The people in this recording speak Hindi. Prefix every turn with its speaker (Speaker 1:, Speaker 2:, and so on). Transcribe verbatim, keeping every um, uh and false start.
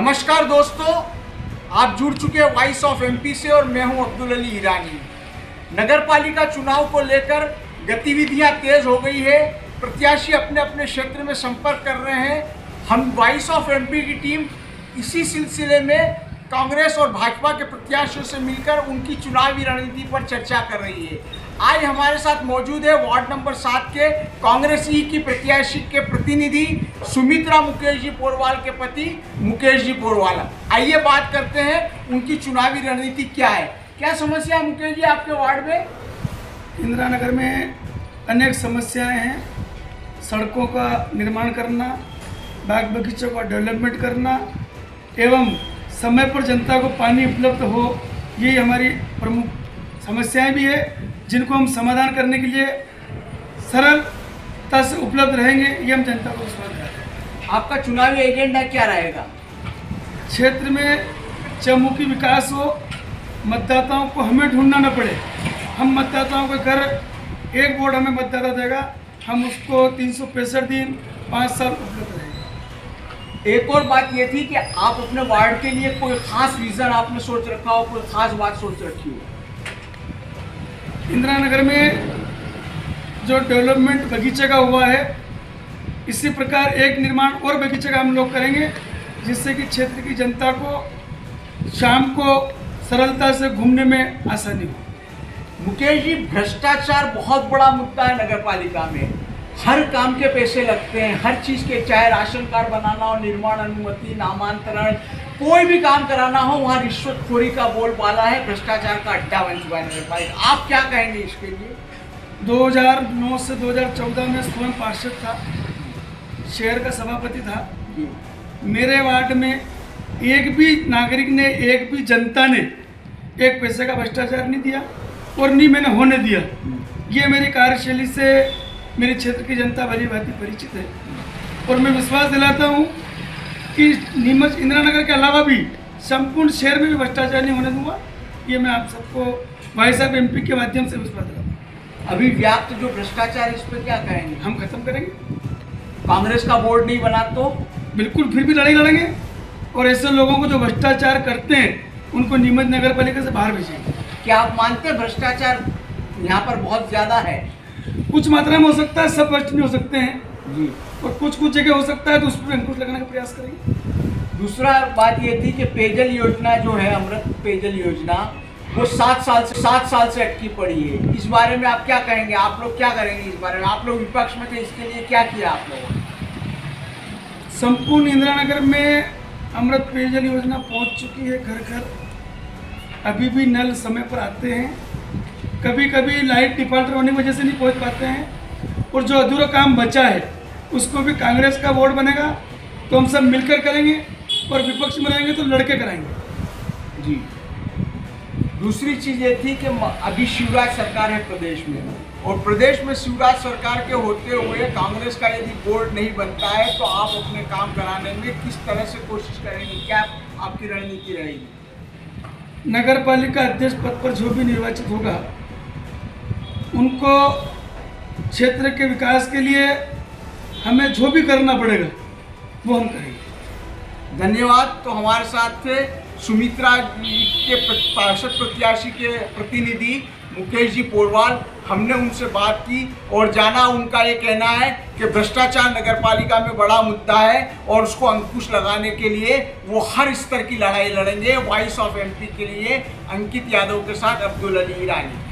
Speaker 1: नमस्कार दोस्तों, आप जुड़ चुके हैं वॉइस ऑफ एमपी से और मैं हूं अब्दुल अली ईरानी। नगर पालिका चुनाव को लेकर गतिविधियां तेज हो गई है। प्रत्याशी अपने अपने क्षेत्र में संपर्क कर रहे हैं। हम वॉइस ऑफ एमपी की टीम इसी सिलसिले में कांग्रेस और भाजपा के प्रत्याशियों से मिलकर उनकी चुनावी रणनीति पर चर्चा कर रही है। आज हमारे साथ मौजूद है वार्ड नंबर सात के कांग्रेस ई की प्रत्याशी के प्रतिनिधि सुमित्रा मुकेश जी पोरवाल के पति मुकेश जी पोरवाल। आइए बात करते हैं उनकी चुनावी रणनीति क्या है। क्या समस्या है मुकेश जी आपके वार्ड में?
Speaker 2: इंदिरा नगर में अनेक समस्याएं हैं। सड़कों का निर्माण करना, बाग बगीचों का डेवलपमेंट करना एवं समय पर जनता को पानी उपलब्ध हो, ये हमारी प्रमुख समस्याएं भी है, जिनको हम समाधान करने के लिए सरलता से उपलब्ध रहेंगे, ये हम जनता को विश्वास दिलाते हैं।
Speaker 1: आपका चुनावी एजेंडा क्या रहेगा?
Speaker 2: क्षेत्र में चहुमुखी विकास हो, मतदाताओं को हमें ढूंढना न पड़े। हम मतदाताओं के घर एक वोट हमें मतदाता देगा, हम उसको तीन सौ पैंसठ दिन पाँच साल उपलब्ध रहेंगे।
Speaker 1: एक और बात ये थी कि आप अपने वार्ड के लिए कोई खास विजन आपने सोच रखा हो, कोई खास बात सोच रखी हो?
Speaker 2: इंदिरा नगर में जो डेवलपमेंट बगीचे का हुआ है, इसी प्रकार एक निर्माण और बगीचे का हम लोग करेंगे, जिससे कि क्षेत्र की जनता को शाम को सरलता से घूमने में आसानी हो।
Speaker 1: मुकेश जी, भ्रष्टाचार बहुत बड़ा मुद्दा है नगर पालिका में। हर काम के पैसे लगते हैं, हर चीज़ के, चाहे राशन कार्ड बनाना हो, निर्माण अनुमति, नामांतरण, कोई भी काम कराना हो, वहाँ रिश्वतखोरी का बोलबाला है। भ्रष्टाचार का अड्डा बन चुका है नगर पालिका। आप क्या कहेंगे इसके लिए?
Speaker 2: दो हज़ार नौ से दो हज़ार चौदह में स्वयं पार्षद था, शहर का सभापति था। मेरे वार्ड में एक भी नागरिक ने, एक भी जनता ने एक पैसे का भ्रष्टाचार नहीं दिया और नहीं मैंने होने दिया। ये मेरी कार्यशैली से मेरे क्षेत्र की जनता भली भांति परिचित है और मैं विश्वास दिलाता हूँ कि नीमच इंदिरा नगर के अलावा भी संपूर्ण शहर में भी भ्रष्टाचार नहीं होने दूंगा। ये मैं आप सबको वॉइस ऑफ एमपी के माध्यम से विश्वास दिलाता हूँ।
Speaker 1: अभी व्याप्त जो भ्रष्टाचार, इस पर क्या कहेंगे?
Speaker 2: हम खत्म करेंगे।
Speaker 1: कांग्रेस का बोर्ड नहीं बना तो
Speaker 2: बिल्कुल फिर भी लड़ाई लड़ेंगे और ऐसे लोगों को जो भ्रष्टाचार करते हैं उनको नीमच नगर पालिका से बाहर भेजेंगे।
Speaker 1: क्या आप मानते हैं भ्रष्टाचार यहाँ पर बहुत ज़्यादा है?
Speaker 2: कुछ मात्रा में हो सकता है, सब भ्रष्ट नहीं हो सकते हैं
Speaker 1: जी,
Speaker 2: और कुछ कुछ जगह हो सकता है, तो उस पर अंकुश लगाने का प्रयास करेंगे।
Speaker 1: दूसरा बात ये थी कि पेयजल योजना जो है, अमृत पेयजल योजना, वो सात साल से सात साल से अटकी पड़ी है। इस बारे में आप क्या कहेंगे? आप लोग क्या करेंगे इस बारे में? आप लोग विपक्ष में थे, इसके लिए क्या किया आप लोगों ने?
Speaker 2: संपूर्ण इंदिरा नगर में अमृत पेयजल योजना पहुंच चुकी है घर घर। अभी भी नल समय पर आते हैं, कभी कभी लाइट डिफॉल्टर होने की वजह से नहीं पहुंच पाते हैं, और जो अधूरा काम बचा है उसको भी कांग्रेस का बोर्ड बनेगा तो हम सब मिलकर करेंगे, और विपक्ष में रहेंगे तो लड़के कराएंगे।
Speaker 1: जी, दूसरी चीज़ ये थी कि अभी शिवराज सरकार है प्रदेश में, और प्रदेश में शिवराज सरकार के होते हुए कांग्रेस का यदि बोर्ड नहीं बनता है तो आप अपने काम कराने में किस तरह से कोशिश करेंगे? क्या आपकी रणनीति रहेगी?
Speaker 2: नगर पालिका अध्यक्ष पद पर जो भी निर्वाचित होगा उनको क्षेत्र के विकास के लिए हमें जो भी करना पड़ेगा वो हम करेंगे।
Speaker 1: धन्यवाद। तो हमारे साथ थे सुमित्रा जी के पार्षद प्रत्याशी के प्रतिनिधि मुकेश जी पोरवाल। हमने उनसे बात की और जाना, उनका ये कहना है कि भ्रष्टाचार नगर पालिका में बड़ा मुद्दा है और उसको अंकुश लगाने के लिए वो हर स्तर की लड़ाई लड़ेंगे। वॉइस ऑफ एमपी के लिए अंकित यादव के साथ अब्दुल अली ईरानी।